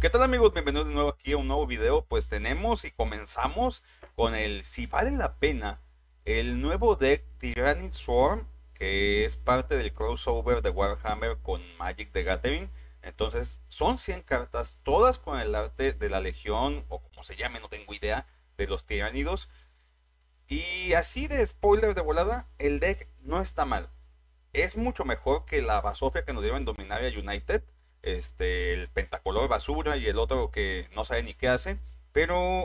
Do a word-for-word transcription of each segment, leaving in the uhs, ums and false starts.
¿Qué tal amigos? Bienvenidos de nuevo aquí a un nuevo video. Pues tenemos y comenzamos con el si vale la pena el nuevo deck Tyranid Swarm, que es parte del crossover de Warhammer con Magic the Gathering. Entonces son cien cartas, todas con el arte de la Legión, o como se llame, no tengo idea, de los tiránidos. Y así de spoiler de volada, el deck no está mal. Es mucho mejor que la basofia que nos dieron en Dominaria United, este, el pentacolor basura y el otro que no sabe ni qué hace, pero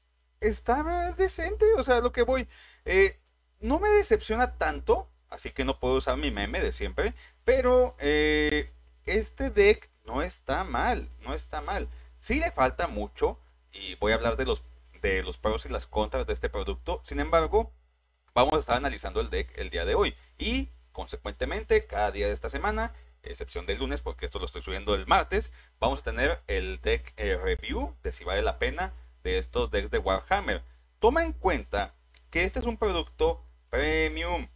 está decente, o sea, lo que voy. Eh, no me decepciona tanto, así que no puedo usar mi meme de siempre, pero eh, este deck no está mal, no está mal. Sí le falta mucho y voy a hablar de los, de los pros y las contras de este producto. Sin embargo, vamos a estar analizando el deck el día de hoy y consecuentemente cada día de esta semana, excepción del lunes porque esto lo estoy subiendo el martes, vamos a tener el deck eh, review de si vale la pena de estos decks de Warhammer. Toma en cuenta que este es un producto premium,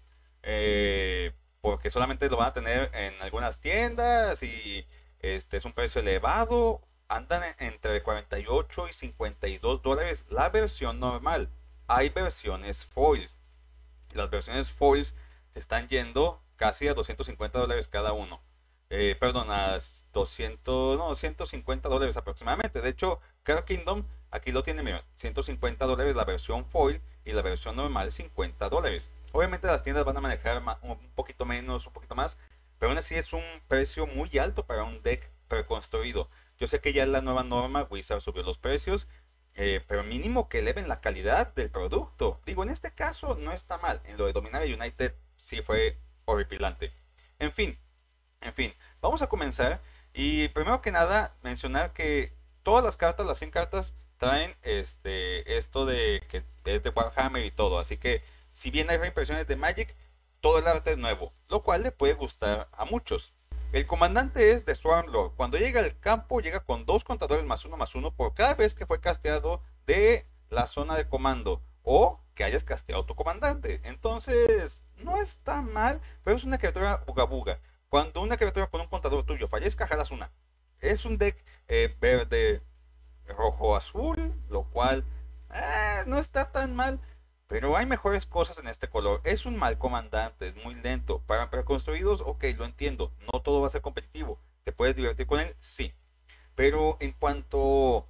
eh, porque solamente lo van a tener en algunas tiendas y este es un precio elevado. Andan entre cuarenta y ocho y cincuenta y dos dólares la versión normal. Hay versiones foil. Las versiones foils están yendo casi a doscientos cincuenta dólares cada uno. Eh, perdón, a doscientos, no, ciento cincuenta dólares aproximadamente. De hecho, Card Kingdom aquí lo tiene, mira, ciento cincuenta dólares la versión foil y la versión normal cincuenta dólares. Obviamente las tiendas van a manejar un poquito menos, un poquito más, pero aún así es un precio muy alto para un deck preconstruido. Yo sé que ya en la nueva norma Wizard subió los precios, eh, pero mínimo que eleven la calidad del producto. Digo, en este caso no está mal. En lo de Dominaria United sí fue horripilante. En fin, en fin, vamos a comenzar. Y primero que nada, mencionar que todas las cartas, las cien cartas, traen este esto de que es de Warhammer y todo. Así que, si bien hay reimpresiones de Magic, todo el arte es nuevo, lo cual le puede gustar a muchos. El comandante es de Swarmlord. Cuando llega al campo, llega con dos contadores más uno más uno por cada vez que fue casteado de la zona de comando o que hayas casteado tu comandante. Entonces, no está mal, pero es una criatura buga buga. Cuando una criatura con un contador tuyo fallezca, jalas una. Es un deck eh, verde, rojo, azul, lo cual eh, no está tan mal. Pero hay mejores cosas en este color. Es un mal comandante, es muy lento. Para preconstruidos, ok, lo entiendo. No todo va a ser competitivo. ¿Te puedes divertir con él? Sí. Pero en cuanto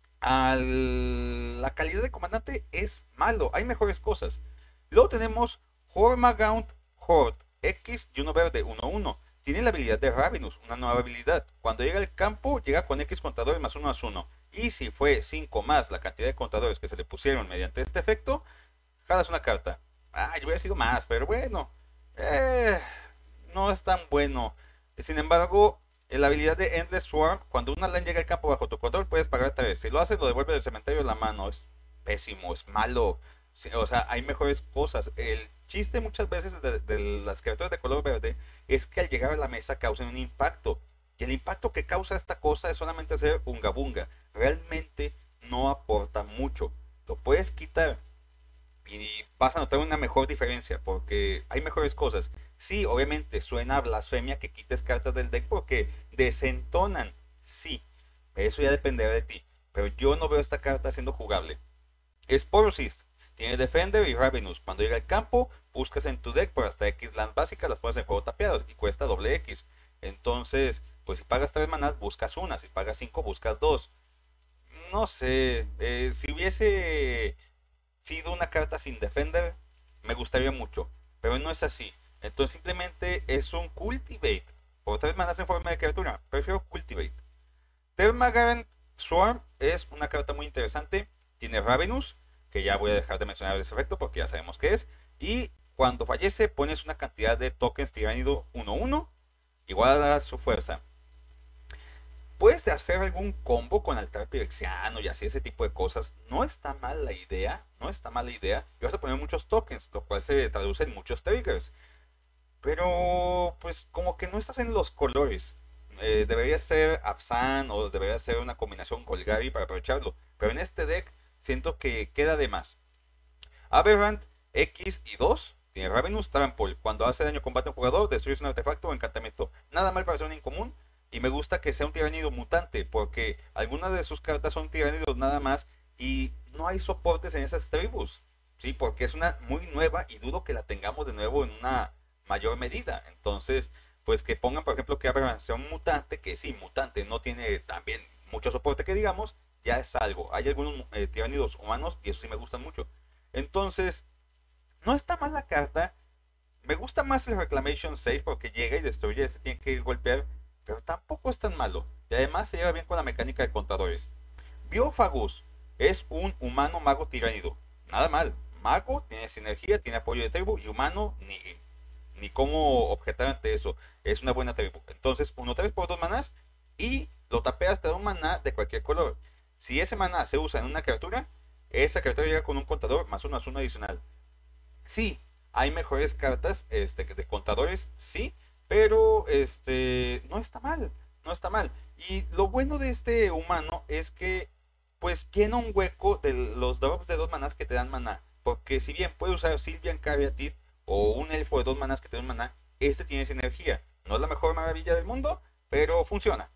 a la calidad de comandante, es malo. Hay mejores cosas. Luego tenemos Hormagaunt Horde X y uno verde, uno uno. Tiene la habilidad de Ravenous, una nueva habilidad. Cuando llega al campo, llega con X contadores más uno más uno. Y si fue cinco más la cantidad de contadores que se le pusieron mediante este efecto, jalas una carta. Ah, yo hubiera sido más, pero bueno. Eh, no es tan bueno. Sin embargo, la habilidad de Endless Swarm, cuando una land llega al campo bajo tu control, puedes pagar tres. Si lo haces, lo devuelve del cementerio en la mano. Es pésimo, es malo. O sea, hay mejores cosas. El chiste muchas veces de, de las criaturas de color verde es que al llegar a la mesa causen un impacto. Y el impacto que causa esta cosa es solamente hacer unga bunga. Realmente no aporta mucho. Lo puedes quitar y vas a notar una mejor diferencia porque hay mejores cosas. Sí, obviamente suena a blasfemia que quites cartas del deck porque desentonan. Sí, eso ya dependerá de ti. Pero yo no veo esta carta siendo jugable. Sporocyst tiene Defender y Ravenous. Cuando llega al campo, buscas en tu deck por hasta X land básicas, las pones en juego tapeados y cuesta doble X. Entonces, pues si pagas tres manas, buscas una. Si pagas cinco, buscas dos. No sé, eh, si hubiese sido una carta sin Defender, me gustaría mucho, pero no es así. Entonces simplemente es un Cultivate. Por tres manas en forma de criatura, prefiero Cultivate. Termagant Swarm es una carta muy interesante. Tiene Ravenous, que ya voy a dejar de mencionar ese efecto porque ya sabemos qué es. Y cuando fallece pones una cantidad de tokens tiránido uno uno igual a su fuerza. Puedes hacer algún combo con altar pirexiano y así ese tipo de cosas. No está mal la idea, no está mal la idea. Y vas a poner muchos tokens, lo cual se traduce en muchos triggers. Pero pues como que no estás en los colores. Eh, debería ser Absan o debería ser una combinación Golgari para aprovecharlo. Pero en este deck siento que queda de más. Aberrant X y dos tiene Ravenous Trample. Cuando hace daño a combate a un jugador, destruyes un artefacto o encantamiento. Nada mal para ser un incomún. Y me gusta que sea un tiránido mutante, porque algunas de sus cartas son tiránidos nada más y no hay soportes en esas tribus. Sí, porque es una muy nueva y dudo que la tengamos de nuevo en una mayor medida. Entonces, pues que pongan, por ejemplo, que Abraham sea un mutante, que sí, mutante, no tiene también mucho soporte que digamos, ya es algo. Hay algunos eh, tiránidos humanos y eso sí me gustan mucho. Entonces, no está mal la carta. Me gusta más el Reclamation seis porque llega y destruye, se tiene que golpear, pero tampoco es tan malo. Y además se lleva bien con la mecánica de contadores. Biofagus es un humano mago tiránido. Nada mal. Mago, tiene sinergia, tiene apoyo de tribu y humano, ni, ni cómo objetar ante eso. Es una buena tribu. Entonces, uno tres por dos manás y lo tapeas, te da un maná de cualquier color. Si ese maná se usa en una criatura, esa criatura llega con un contador más uno más uno adicional. Sí, hay mejores cartas este, de contadores, sí, pero este no está mal, no está mal. Y lo bueno de este humano es que pues llena un hueco de los drops de dos manás que te dan maná. Porque si bien puedes usar Sylvian Caryatid o un elfo de dos manás que te dan maná, este tiene sinergia. No es la mejor maravilla del mundo, pero funciona.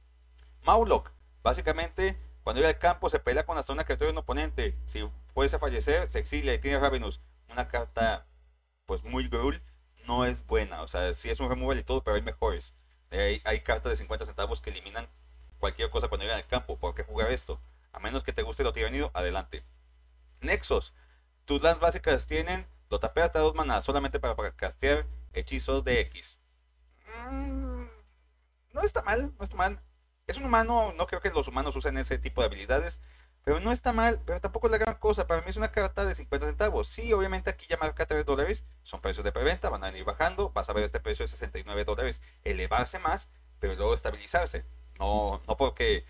Mauloc, básicamente, cuando llega al campo se pelea con hasta una criatura de un oponente. Si fuese a fallecer, se exilia y tiene Ravenous. Una carta, pues muy girl, no es buena. O sea, sí es un removal y todo, pero hay mejores. Hay, hay cartas de cincuenta centavos que eliminan cualquier cosa cuando llegan al campo. ¿Por qué jugar esto? A menos que te guste lo tiranido, adelante. Nexos, tus lands básicas tienen, lo tapeas hasta dos manas solamente para, para castear hechizos de X. Mm, no está mal, no está mal. Es un humano, no creo que los humanos usen ese tipo de habilidades, pero no está mal, pero tampoco es la gran cosa. Para mí es una carta de cincuenta centavos. Sí, obviamente aquí ya marca tres dólares, son precios de preventa, van a ir bajando, vas a ver este precio de sesenta y nueve dólares elevarse más, pero luego estabilizarse. No, no porque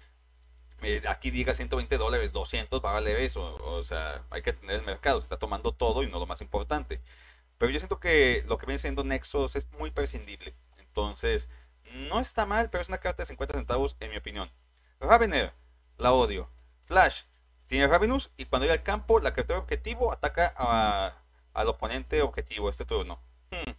eh, aquí diga ciento veinte dólares, doscientos va a valer eso. O sea, hay que tener el mercado, se está tomando todo y no lo más importante. Pero yo siento que lo que viene siendo Nexus es muy prescindible. Entonces, no está mal, pero es una carta de cincuenta centavos en mi opinión. Ravener, la odio. Flash, tiene Ravenous y cuando llega al campo, la criatura objetivo ataca a, al oponente objetivo este turno. Hmm.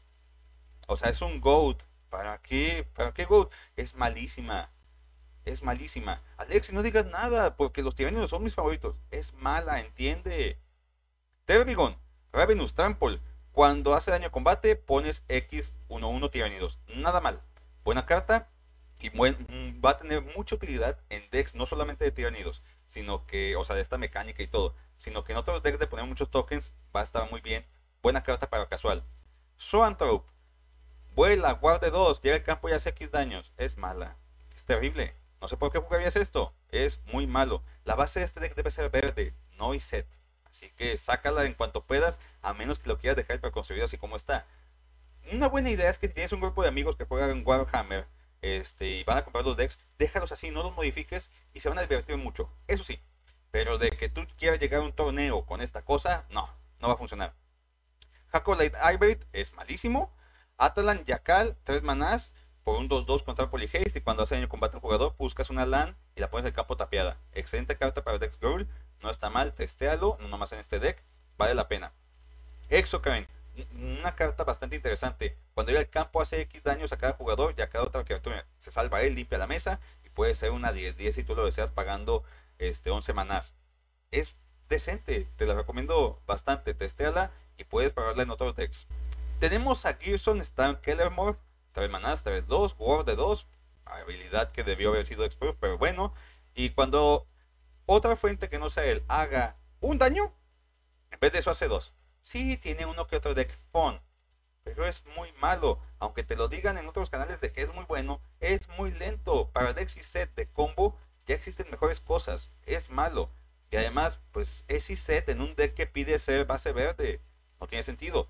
O sea, es un GOAT. ¿Para qué? ¿Para qué GOAT? Es malísima. Es malísima. Alex, no digas nada, porque los tiranios son mis favoritos. Es mala, entiende. Tervigon, Ravenous, Trample. Cuando hace daño a combate, pones X uno uno tiranidos. Nada mal. Buena carta. Y buen, va a tener mucha utilidad en decks, no solamente de tiranidos, sino que, o sea, de esta mecánica y todo, sino que en otros decks de poner muchos tokens va a estar muy bien. Buena carta para casual. Zoanthrope, vuela, guarde dos, llega al campo y hace X daños. Es mala. Es terrible. No sé por qué jugarías esto. Es muy malo. La base de este deck debe ser verde, no y set. Así que sácala en cuanto puedas, a menos que lo quieras dejar para construir así como está. Una buena idea es que si tienes un grupo de amigos que juegan Warhammer este, y van a comprar los decks, déjalos así, no los modifiques y se van a divertir mucho. Eso sí, pero de que tú quieras llegar a un torneo con esta cosa, no, no va a funcionar. Hackolight Hybrid es malísimo. Atalan Yakal, tres manás por un dos dos contra Polyhaste y cuando hace daño combate al jugador, buscas una LAN y la pones en el campo tapiada. Excelente carta para Dex Girl, no está mal, testéalo, no nomás en este deck, vale la pena. Exocrine, una carta bastante interesante. Cuando llega al campo hace X daños a cada jugador y a cada otra criatura. Se salva él, limpia la mesa y puede ser una diez diez si tú lo deseas pagando este, once manás. Es decente, te la recomiendo bastante, testéala y puedes pagarla en otros decks. Tenemos a Gearson Stan Kellermorph, tres manás, tres dos, Ward de dos, habilidad que debió haber sido Expert, pero bueno. Y cuando otra fuente que no sea él haga un daño, en vez de eso hace dos. Sí, tiene uno que otro deck fun, pero es muy malo. Aunque te lo digan en otros canales de que es muy bueno, es muy lento. Para decks y set de combo ya existen mejores cosas. Es malo. Y además, pues es y set en un deck que pide ser base verde. No tiene sentido.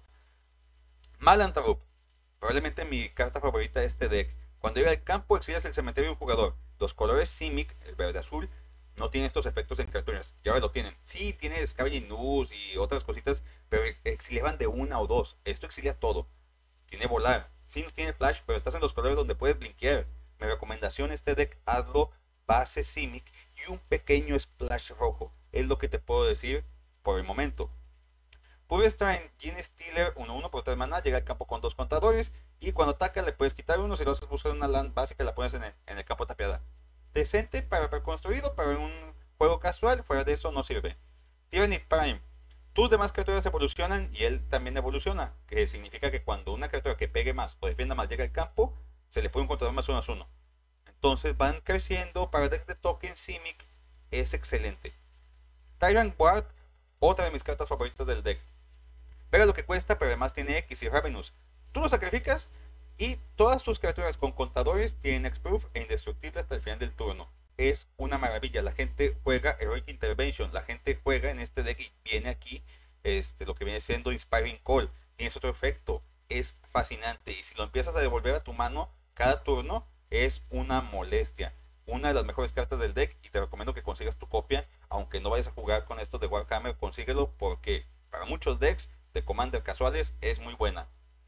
Malanthrope, probablemente mi carta favorita de este deck. Cuando llega al campo, exilias el cementerio de un jugador. Los colores Simic, el verde azul, no tiene estos efectos en criaturas. Y ahora lo tienen. Sí, tiene Scavenging Ooze y otras cositas, pero exiliaban de una o dos. Esto exilia todo. Tiene volar. Sí, no tiene flash, pero estás en los colores donde puedes blinkear. Mi recomendación, este deck, hazlo base Simic y un pequeño splash rojo. Es lo que te puedo decir por el momento. Purestine Gene Stealer uno uno por tres maná, llega al campo con dos contadores Y cuando ataca le puedes quitar uno, si lo haces buscar una land básica la pones en el, en el campo tapiada. Decente para reconstruido, pero en un juego casual, fuera de eso no sirve. Tyranids Prime. Tus demás criaturas evolucionan y él también evoluciona, que significa que cuando una criatura que pegue más o defienda más llega al campo, se le puede encontrar más uno a uno. Entonces van creciendo. Para decks de token, Simic es excelente. Tyrant Guard, otra de mis cartas favoritas del deck. Pega lo que cuesta, pero además tiene X y Ravenous. Tú lo sacrificas y todas tus criaturas con contadores tienen X-Proof e indestructible hasta el final del turno. Es una maravilla. La gente juega Heroic Intervention, la gente juega en este deck y viene aquí este, lo que viene siendo Inspiring Call. Tienes otro efecto, es fascinante. Y si lo empiezas a devolver a tu mano cada turno, es una molestia. Una de las mejores cartas del deck y te recomiendo que consigas tu copia. Aunque no vayas a jugar con esto de Warhammer, consíguelo porque para muchos decks de Commander casuales es muy buena.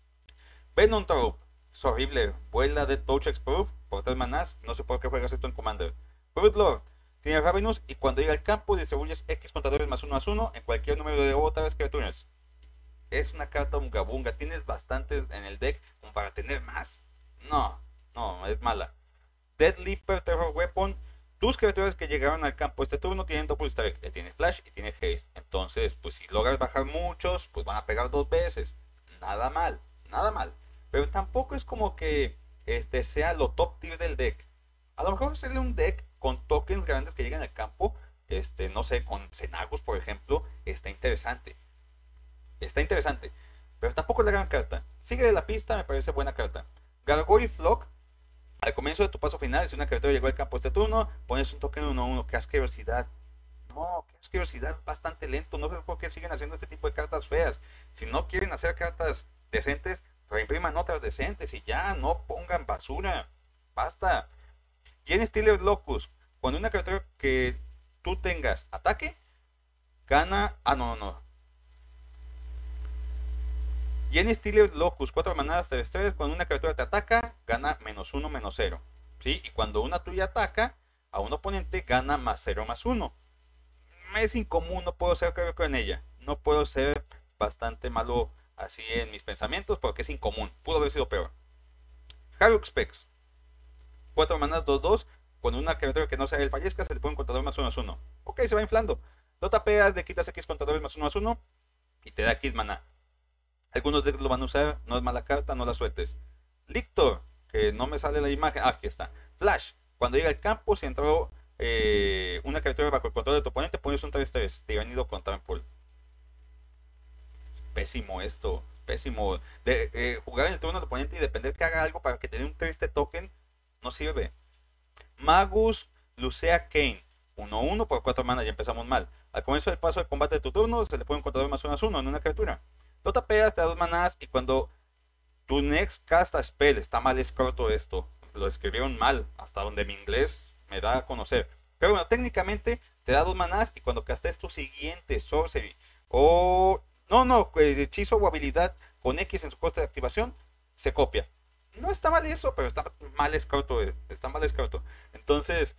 Venom Trope, es horrible, vuela de Touch X-Proof por tres manás, no sé por qué juegas esto en Commander. Broodlord, tiene Ravenous y cuando llega al campo distribuyes X contadores más uno más uno en cualquier número de otras criaturas. Es una carta unga bunga, tienes bastantes en el deck como para tener más. No, no, es mala. Dead Leaper Terror Weapon, tus criaturas que llegaron al campo este turno tienen Double Strike, tiene Flash y tiene Haste. Entonces, pues si logras bajar muchos, pues van a pegar dos veces. Nada mal, nada mal. Pero tampoco es como que este sea lo top tier del deck. A lo mejor hacerle un deck con tokens grandes que lleguen al campo, este, no sé, con Xenagos por ejemplo, está interesante. Está interesante. Pero tampoco es la gran carta. Sigue de la pista, me parece buena carta. Gargoyle Flock. Al comienzo de tu paso final, si una criatura llegó al campo este turno, pones un token uno uno. Qué asquerosidad. No, qué asquerosidad. Bastante lento. No sé por qué siguen haciendo este tipo de cartas feas. Si no quieren hacer cartas decentes, reimpriman otras decentes y ya, no pongan basura. Basta. Genestealer Locus. Cuando una criatura que tú tengas ataque, gana. Ah, no, no, no. Genestealer Locus, cuatro manadas terrestres. Cuando una criatura te ataca, gana menos uno, menos cero. ¿Sí? Y cuando una tuya ataca a un oponente, gana más cero, más uno. Es incomún, no puedo ser creo en ella. No puedo ser bastante malo así en mis pensamientos porque es incomún. Pudo haber sido peor. Haruk Specs. cuatro manadas, dos dos. Cuando una criatura que no sea el fallezca, se le pone un contador más uno más uno. Ok, se va inflando. Lo tapeas, le quitas X contadores más uno más uno y te da X maná. Algunos decks lo van a usar, no es mala carta, no la sueltes. Lictor, que no me sale la imagen. Ah, aquí está. Flash, cuando llega al campo, si entró eh, una criatura bajo el control de tu oponente, pones un tres tres. Tiranido con Trample. Pésimo esto, pésimo. De, eh, jugar en el turno del oponente y depender que haga algo para que te dé un triste token, no sirve. Magus Lucea Kane. uno uno por cuatro manas, ya empezamos mal. Al comienzo del paso de combate de tu turno, se le pone un contador más uno más uno en una criatura. Lo tapeas, te da dos manás y cuando tu next casta spell, está mal escrito esto, lo escribieron mal, hasta donde mi inglés me da a conocer. Pero bueno, técnicamente te da dos manás y cuando castes tu siguiente sorcery o no, no, hechizo o habilidad con X en su coste de activación, se copia. No está mal eso, pero está mal escrito, está mal escrito. Entonces,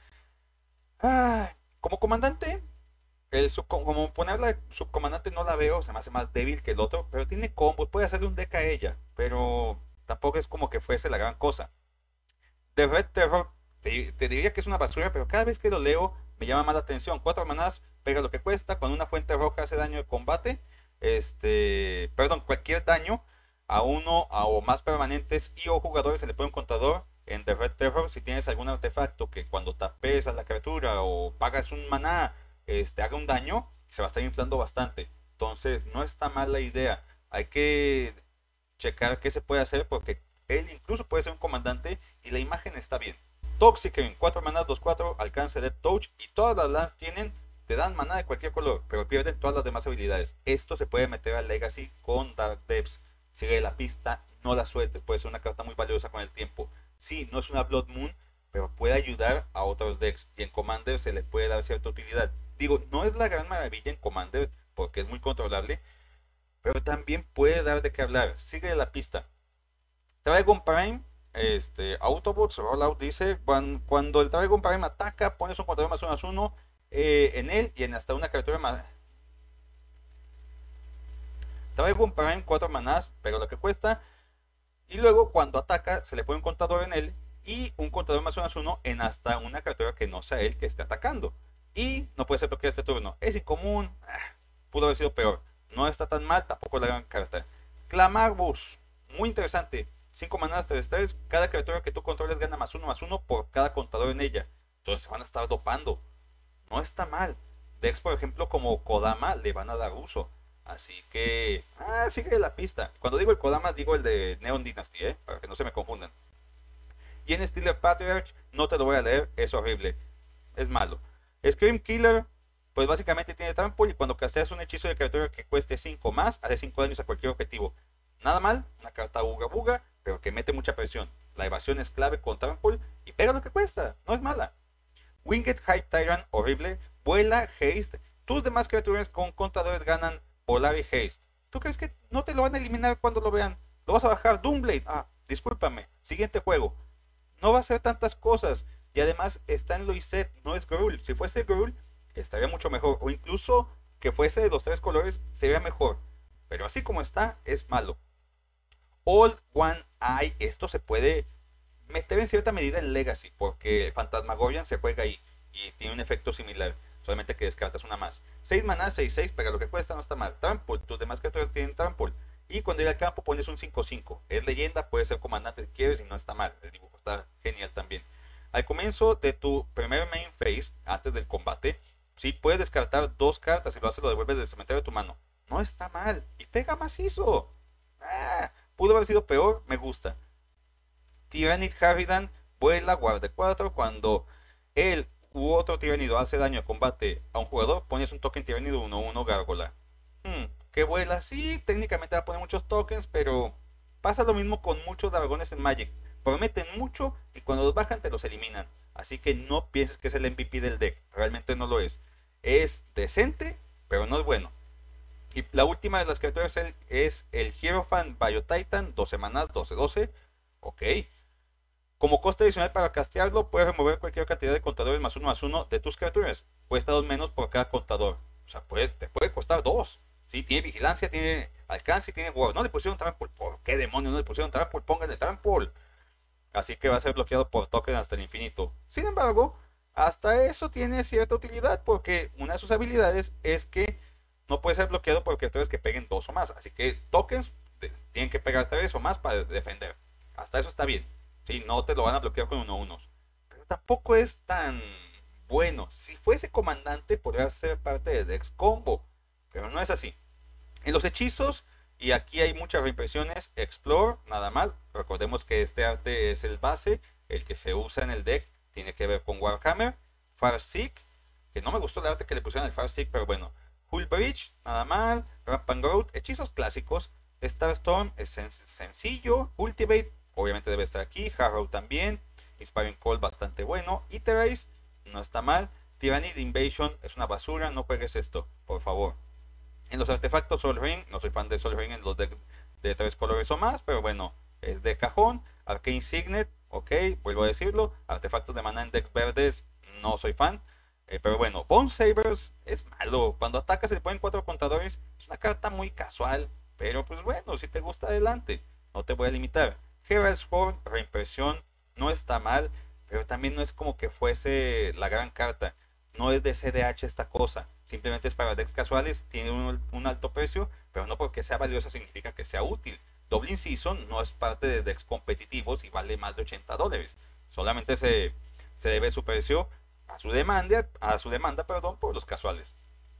ah, como comandante, el sub, como ponerla de subcomandante no la veo, se me hace más débil que el otro, pero tiene combos, puede hacerle un deck a ella, pero tampoco es como que fuese la gran cosa. The Red Terror, te, te diría que es una basura, pero cada vez que lo leo me llama más la atención. Cuatro manás, pega lo que cuesta, cuando una fuente roja hace daño de combate, este, perdón, cualquier daño a uno a, o más permanentes y o jugadores se le pone un contador en The Red Terror. Si tienes algún artefacto que cuando tapes a la criatura o pagas un maná, este, haga un daño, se va a estar inflando bastante. Entonces no está mal la idea. Hay que checar qué se puede hacer porque él incluso puede ser un comandante y la imagen está bien. Toxic en cuatro manas, dos cuatro, alcance de touch y todas las lands tienen, te dan maná de cualquier color, pero pierden todas las demás habilidades. Esto se puede meter al Legacy con Dark Depths. Sigue la pista, no la sueltes, puede ser una carta muy valiosa con el tiempo. Sí, no es una Blood Moon, pero puede ayudar a otros decks y en Commander se le puede dar cierta utilidad. Digo, no es la gran maravilla en Commander porque es muy controlable, pero también puede dar de qué hablar. Sigue la pista. Dragon Prime, este, Autobots, Rollout dice, cuando, cuando el Dragon Prime ataca, pones un contador más uno más uno eh, en él y en hasta una criatura más. Dragon Prime, cuatro manás, pero lo que cuesta. Y luego cuando ataca se le pone un contador en él y un contador más uno más uno en hasta una criatura que no sea él que esté atacando. Y no puede ser bloqueado este turno. Es incomún. Ah, pudo haber sido peor. No está tan mal, tampoco la gran carta. Clamarbus, muy interesante. cinco manadas tres tres. Cada criatura que tú controles gana más uno más uno por cada contador en ella. Entonces se van a estar dopando. No está mal. Decks, por ejemplo, como Kodama, le van a dar uso. Así que, ah, sigue la pista. Cuando digo el Kodama, digo el de Neon Dynasty, ¿eh? Para que no se me confundan. Y en Steeler Patriarch, no te lo voy a leer, es horrible. Es malo. Scream Killer, pues básicamente tiene trample y cuando casteas un hechizo de criatura que cueste cinco más, hace cinco daños a cualquier objetivo. Nada mal, una carta buga buga, pero que mete mucha presión. La evasión es clave con trample y pega lo que cuesta, no es mala. Winged Hype Tyrant, horrible. Vuela, haste. Tus demás criaturas con contadores ganan volar y haste. ¿Tú crees que no te lo van a eliminar cuando lo vean? Lo vas a bajar, Doomblade. Ah, discúlpame. Siguiente juego. No va a hacer tantas cosas. Y además está en Loiset, no es Gruul. Si fuese Gruul, estaría mucho mejor. O incluso que fuese de los tres colores, sería mejor. Pero así como está, es malo. Old One Eye, esto se puede meter en cierta medida en Legacy, porque Phantasmagorian se juega ahí y tiene un efecto similar, solamente que descartas una más. seis maná, seis seis, pero lo que cuesta no está mal. Trample, tus demás criaturas tienen trample. Y cuando llega al campo pones un cinco cinco. Es leyenda, puede ser comandante si quieres y no está mal. El dibujo está genial también. Al comienzo de tu primer main phase, antes del combate, sí puedes descartar dos cartas y lo haces, lo devuelves del cementerio de tu mano. No está mal. Y pega macizo. Ah, pudo haber sido peor, me gusta. Tyrannid Harridan vuela, guarda cuatro. Cuando él u otro tiránido hace daño a combate a un jugador, pones un token tiránido uno uno gárgola. Hmm, que vuela, sí, técnicamente va a poner muchos tokens, pero pasa lo mismo con muchos dragones en Magic. Prometen mucho y cuando los bajan te los eliminan. Así que no pienses que es el M V P del deck, realmente no lo es. Es decente, pero no es bueno. Y la última de las criaturas es el Hierophant Biotitan, doce manas, doce doce. Ok. Como coste adicional para castearlo, puedes remover cualquier cantidad de contadores más uno más uno de tus criaturas. Cuesta dos menos por cada contador. O sea, puede, te puede costar dos. ¿Sí? Tiene vigilancia, tiene alcance y tiene ward. No le pusieron trample. ¿Por qué demonios no le pusieron trample? Pónganle trample. Así que va a ser bloqueado por token hasta el infinito. Sin embargo, hasta eso tiene cierta utilidad porque una de sus habilidades es que no puede ser bloqueado por criaturas que peguen dos o más. Así que tokens tienen que pegar tres o más para defender. Hasta eso está bien. Sí, no te lo van a bloquear con uno unos. Pero tampoco es tan bueno. Si fuese comandante, podría ser parte de Dex Combo. Pero no es así. En los hechizos, y aquí hay muchas reimpresiones, Explore, nada mal. Recordemos que este arte es el base, el que se usa en el deck. Tiene que ver con Warhammer. Farseek, que no me gustó el arte que le pusieron al Farseek, pero bueno. Hull Bridge, nada mal. Rampant Growth, hechizos clásicos. Starstorm es sen sencillo. Ultimate, obviamente debe estar aquí. Harrow también. Inspiring Call bastante bueno. Iterate no está mal. Tyrannid Invasion es una basura. No juegues esto, por favor. En los artefactos Sol Ring, no soy fan de Sol Ring en los decks de tres colores o más, pero bueno, es de cajón. Arcane Signet, ok, vuelvo a decirlo. Artefactos de mana en decks verdes, no soy fan. Eh, pero bueno, Bone Sabers es malo. Cuando atacas se le ponen cuatro contadores. Es una carta muy casual. Pero pues bueno, si te gusta adelante. No te voy a limitar. Herald's Horn, reimpresión, no está mal. Pero también no es como que fuese la gran carta. No es de C D H esta cosa. Simplemente es para decks casuales. Tiene un, un alto precio. Pero no porque sea valiosa significa que sea útil. Goblin Season no es parte de decks competitivos y vale más de ochenta dólares. Solamente se, se debe su precio a su demanda, a su demanda perdón, por los casuales.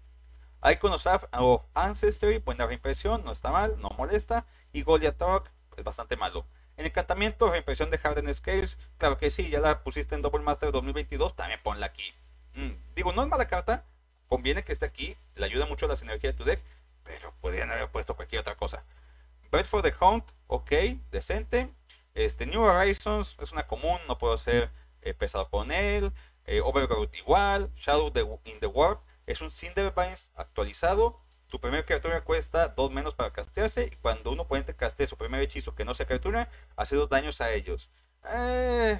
Icon of Ancestry, buena reimpresión, no está mal, no molesta. Y Goliath Rock es bastante malo. En encantamiento, reimpresión de Hardened Scales, claro que sí, ya la pusiste en Double Master dos mil veintidós, también ponla aquí. Mm, digo, no es mala carta, conviene que esté aquí, le ayuda mucho a la sinergia de tu deck, pero podrían haber puesto cualquier otra cosa. Bird for the Hunt, ok, decente. Este, New Horizons es una común, no puedo ser eh, pesado con él. Eh, Overgrowth igual. Shadow de, in the Warp es un Cinderbines actualizado. Tu primera criatura cuesta dos menos para castearse. Y cuando un oponente castee su primer hechizo que no sea criatura, hace dos daños a ellos. Eh,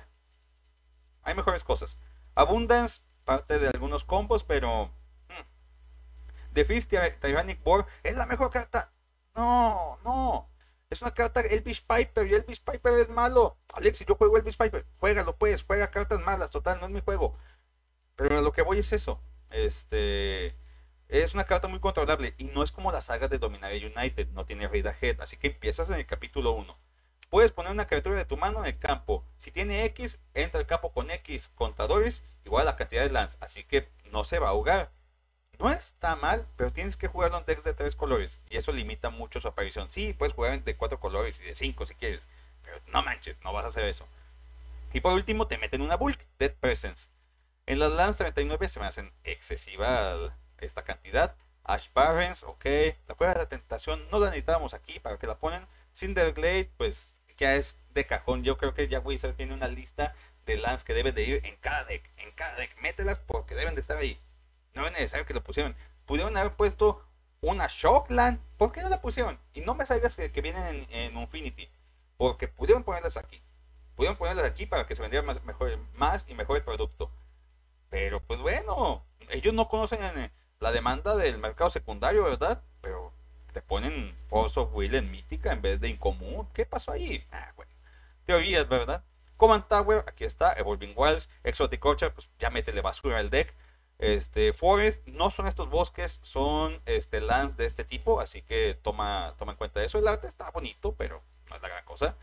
hay mejores cosas. Abundance, parte de algunos combos, pero hmm. The Fist Tyrannic Boar es la mejor carta. No, no. Es una carta Elvish Piper y Elvish Piper es malo. Alex, si yo juego Elvish Piper, juégalo pues, juega cartas malas, total, no es mi juego. Pero a lo que voy es eso. Este es una carta muy controlable y no es como las sagas de Dominaria United, no tiene Raid Ahead, así que empiezas en el capítulo uno. Puedes poner una criatura de tu mano en el campo. Si tiene X, entra al campo con X contadores igual a la cantidad de lands, así que no se va a ahogar. No está mal, pero tienes que jugarlo en decks de tres colores y eso limita mucho su aparición. Sí, puedes jugar de cuatro colores y de cinco si quieres, pero no manches, no vas a hacer eso. Y por último te meten una bulk, Dead Presence. En las lands treinta y nueve se me hacen excesiva esta cantidad. Ash Barrens, ok. La cueva de la tentación no la necesitábamos aquí, para que la ponen. Cinderglade, pues ya es de cajón. Yo creo que ya Wizard tiene una lista de lands que deben de ir en cada deck. En cada deck, mételas porque deben de estar ahí. No es necesario que lo pusieran. Pudieron haber puesto una Shockland. ¿Por qué no la pusieron? Y no me salgas que, que vienen en, en Infinity. Porque pudieron ponerlas aquí. Pudieron ponerlas aquí para que se vendiera más, mejor, más y mejor el producto. Pero pues bueno, ellos no conocen la demanda del mercado secundario, ¿verdad? Pero te ponen Force of Will en mítica en vez de incomún. ¿Qué pasó ahí? Ah, bueno. Teorías, ¿verdad? Command Tower, aquí está. Evolving Wilds, Exotic Orchard, pues ya métele basura al deck. Este, Forest, no son estos bosques, son este, lands de este tipo, así que toma, toma en cuenta eso. El arte está bonito, pero no es la gran cosa.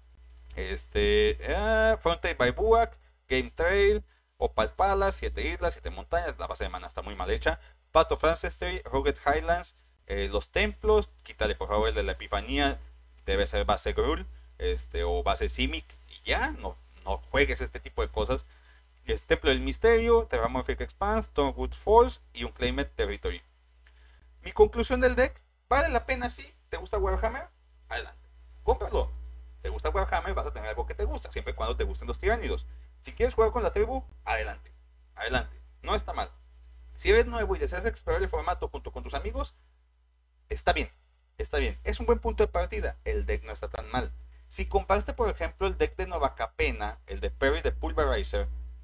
Este, uh, Frontier by Buak, Game Trail, Opal Palace, siete islas, siete montañas, la base de mana está muy mal hecha. Path of Ancestry, Rugged Highlands, eh, los templos, quítale por favor el de la Epifanía, debe ser base Gruul, este, o base Simic, y ya, no, no juegues este tipo de cosas. Es Templo del Misterio, Terramorphic Expanse, Thornwood Falls y un Claimed Territory. Mi conclusión del deck, ¿vale la pena? Sí. ¿Te gusta Warhammer? Adelante, cómpralo. ¿Te gusta Warhammer? Vas a tener algo que te gusta, siempre y cuando te gusten los tiránidos. Si quieres jugar con la tribu, adelante, adelante, no está mal. Si eres nuevo y deseas explorar el formato junto con tus amigos, está bien, está bien, es un buen punto de partida, el deck no está tan mal. Si compraste por ejemplo el deck de Nova Capena, el de Perry de Pulverizer,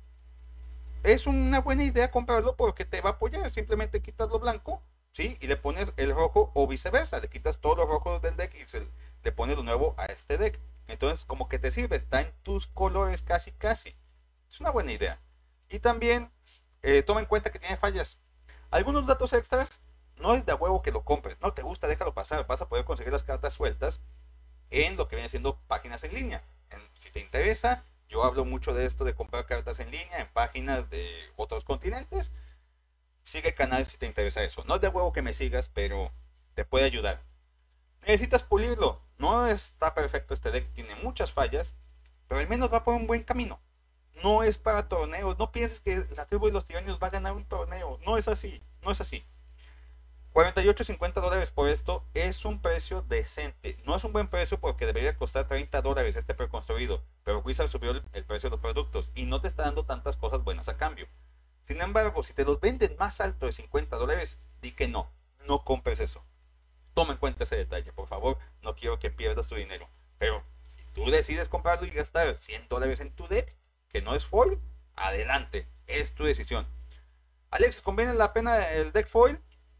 es una buena idea comprarlo porque te va a apoyar, simplemente quitas lo blanco, ¿sí? Y le pones el rojo o viceversa, le quitas todos los rojos del deck y se le pones lo nuevo a este deck. Entonces como que te sirve, está en tus colores casi casi. Es una buena idea. Y también eh, toma en cuenta que tiene fallas. Algunos datos extras, no es de a huevo que lo compres. No te gusta, déjalo pasar. Vas a poder conseguir las cartas sueltas en lo que viene siendo páginas en línea. En, si te interesa, yo hablo mucho de esto de comprar cartas en línea en páginas de otros continentes. Sigue el canal si te interesa eso. No es de a huevo que me sigas, pero te puede ayudar. Necesitas pulirlo. No está perfecto este deck, tiene muchas fallas, pero al menos va por un buen camino. No es para torneos, no pienses que la tribu de los tiranios va a ganar un torneo. No es así, no es así. cuarenta y ocho cincuenta dólares por esto es un precio decente. No es un buen precio porque debería costar treinta dólares este preconstruido, pero Wizard subió el, el precio de los productos y no te está dando tantas cosas buenas a cambio. Sin embargo, si te los venden más alto de cincuenta dólares, di que no, no compres eso. Toma en cuenta ese detalle, por favor, no quiero que pierdas tu dinero. Pero si tú decides comprarlo y gastar cien dólares en tu deck, que no es foil, adelante, es tu decisión. Alex, ¿conviene la pena el deck foil?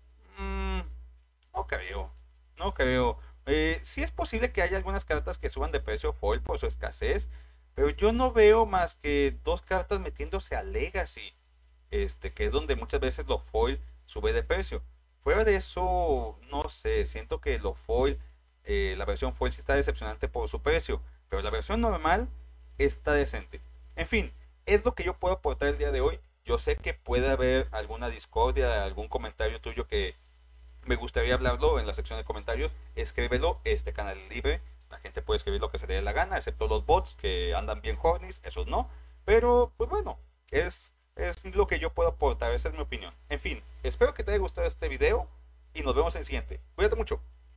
Mm, no creo, no creo. Eh, sí es posible que haya algunas cartas que suban de precio foil por su escasez, pero yo no veo más que dos cartas metiéndose a Legacy, este, que es donde muchas veces lo foil sube de precio. Fuera de eso, no sé, siento que lo foil, eh, la versión foil sí está decepcionante por su precio, pero la versión normal está decente. En fin, es lo que yo puedo aportar el día de hoy. Yo sé que puede haber alguna discordia, algún comentario tuyo que me gustaría hablarlo en la sección de comentarios. Escríbelo, este canal es libre, la gente puede escribir lo que se le dé la gana, excepto los bots que andan bien hornies, esos no. Pero, pues bueno, es... es lo que yo puedo aportar, esa es mi opinión. En fin, espero que te haya gustado este video y nos vemos en el siguiente. Cuídate mucho.